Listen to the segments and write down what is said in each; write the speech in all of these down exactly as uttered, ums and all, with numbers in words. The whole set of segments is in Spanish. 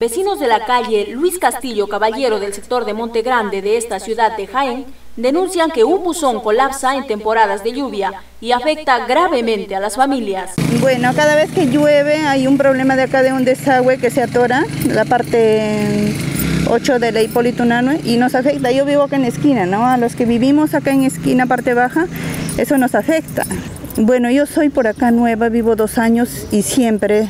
Vecinos de la calle Luis Castillo Caballero del sector de Monte Grande de esta ciudad de Jaén denuncian que un buzón colapsa en temporadas de lluvia y afecta gravemente a las familias. Bueno, cada vez que llueve hay un problema de acá de un desagüe que se atora, la parte ocho de la Hipólito Unanue, y nos afecta. Yo vivo acá en la esquina, ¿no? A los que vivimos acá en esquina, parte baja, eso nos afecta. Bueno, yo soy por acá nueva, vivo dos años y siempre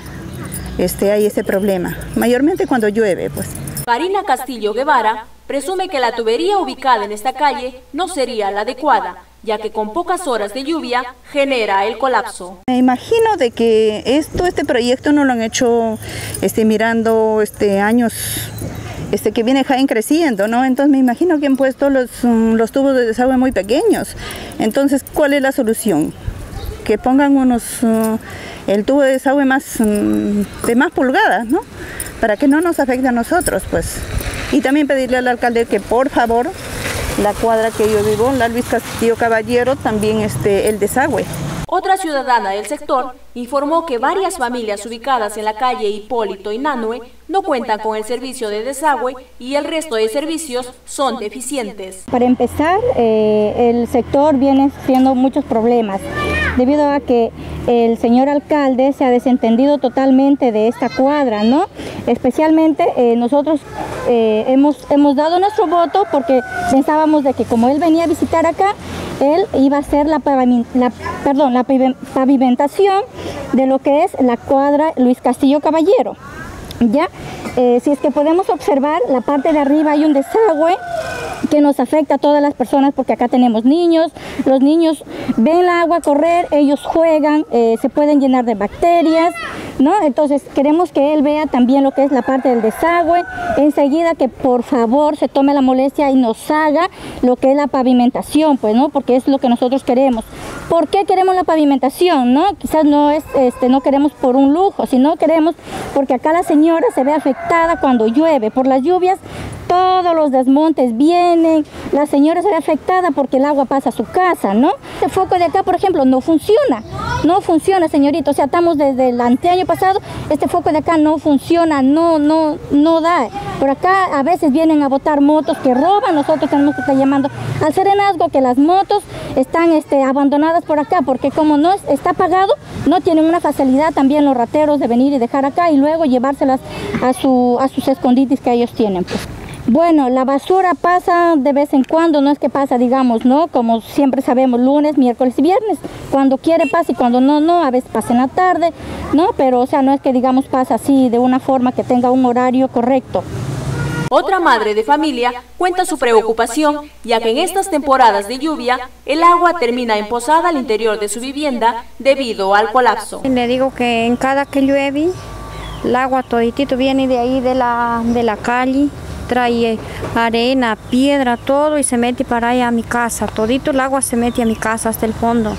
este, hay ese problema, mayormente cuando llueve, pues. Karina Castillo Guevara presume que la tubería ubicada en esta calle no sería la adecuada, ya que con pocas horas de lluvia genera el colapso. Me imagino de que esto, este proyecto no lo han hecho este, mirando este, años este, que viene Jaén creciendo, ¿no? Entonces me imagino que han puesto los, um, los tubos de desagüe muy pequeños. Entonces, ¿cuál es la solución? Que pongan unos, uh, el tubo de desagüe más, um, de más pulgadas, ¿no? Para que no nos afecte a nosotros, pues. Y también pedirle al alcalde que por favor, la cuadra que yo vivo, la Luis Castillo Caballero, también este, el desagüe. Otra ciudadana del sector informó que varias familias ubicadas en la calle Hipólito Unanue no cuentan con el servicio de desagüe y el resto de servicios son deficientes. Para empezar, eh, el sector viene sufriendo muchos problemas debido a que el señor alcalde se ha desentendido totalmente de esta cuadra, ¿no? Especialmente eh, nosotros eh, hemos, hemos dado nuestro voto porque pensábamos de que como él venía a visitar acá, él iba a hacer la, la, perdón, la pavimentación de lo que es la cuadra Luis Castillo Caballero. ¿Ya? Eh, si es que podemos observar, la parte de arriba hay un desagüe que nos afecta a todas las personas porque acá tenemos niños, los niños ven el agua correr, ellos juegan, eh, se pueden llenar de bacterias, ¿no? Entonces queremos que él vea también lo que es la parte del desagüe, enseguida que por favor se tome la molestia y nos haga lo que es la pavimentación, pues, ¿no? Porque es lo que nosotros queremos. ¿Por qué queremos la pavimentación, no? Quizás no es, este, no queremos por un lujo, sino queremos porque acá la señora se ve afectada cuando llueve, por las lluvias, todos los desmontes vienen, la señora se ve afectada porque el agua pasa a su casa, ¿no? Este foco de acá, por ejemplo, no funciona, no funciona, señorita, o sea, estamos desde el anteaño pasado, este foco de acá no funciona, no, no, no da. Por acá a veces vienen a botar motos que roban, nosotros tenemos que estar llamando al serenazgo que las motos están este, abandonadas por acá, porque como no está apagado, no tienen una facilidad también los rateros de venir y dejar acá y luego llevárselas a, su, a sus escondites que ellos tienen, pues. Bueno, la basura pasa de vez en cuando, no es que pasa, digamos, ¿no? Como siempre sabemos, lunes, miércoles y viernes. Cuando quiere pasa y cuando no, no, a veces pasa en la tarde, ¿no? Pero, o sea, no es que, digamos, pasa así de una forma que tenga un horario correcto. Otra madre de familia cuenta su preocupación, ya que en estas temporadas de lluvia, el agua termina emposada al interior de su vivienda debido al colapso. Le digo que en cada que llueve, el agua toditito viene de ahí de la, de la calle, trae arena, piedra, todo y se mete para allá a mi casa. Todito el agua se mete a mi casa hasta el fondo.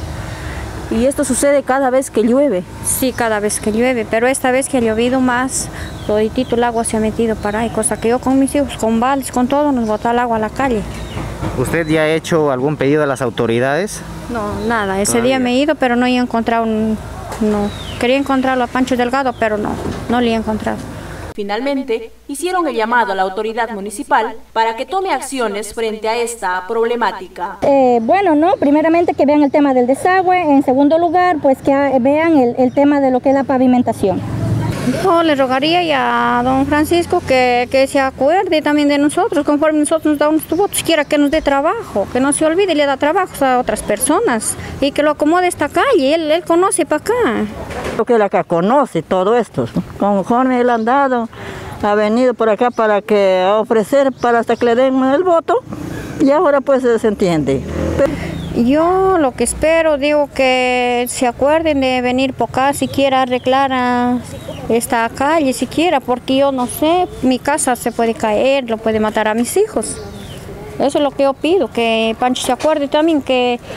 ¿Y esto sucede cada vez que llueve? Sí, cada vez que llueve, pero esta vez que ha llovido más, toditito el agua se ha metido para ahí, cosa que yo con mis hijos, con vales, con todo, nos bota el agua a la calle. ¿Usted ya ha hecho algún pedido a las autoridades? No, nada, ese Todavía. día me he ido, pero no he encontrado, un, no. Quería encontrarlo a Pancho Delgado, pero no, no le he encontrado. Finalmente, hicieron el llamado a la autoridad municipal para que tome acciones frente a esta problemática. Eh, bueno, no, primeramente que vean el tema del desagüe, en segundo lugar, pues que vean el, el tema de lo que es la pavimentación. No, le rogaría ya a don Francisco que, que se acuerde también de nosotros, conforme nosotros nos damos tus votos, quiera que nos dé trabajo, que no se olvide y le da trabajo a otras personas y que lo acomode esta calle, él, él conoce para acá. Lo que él acá conoce todo esto, conforme él ha andado, ha venido por acá para que a ofrecer, para hasta que le den el voto y ahora pues se entiende. Pero yo lo que espero, digo que se acuerden de venir por acá siquiera arreglar a esta calle, siquiera, porque yo no sé, mi casa se puede caer, lo puede matar a mis hijos. Eso es lo que yo pido, que Pancho se acuerde también que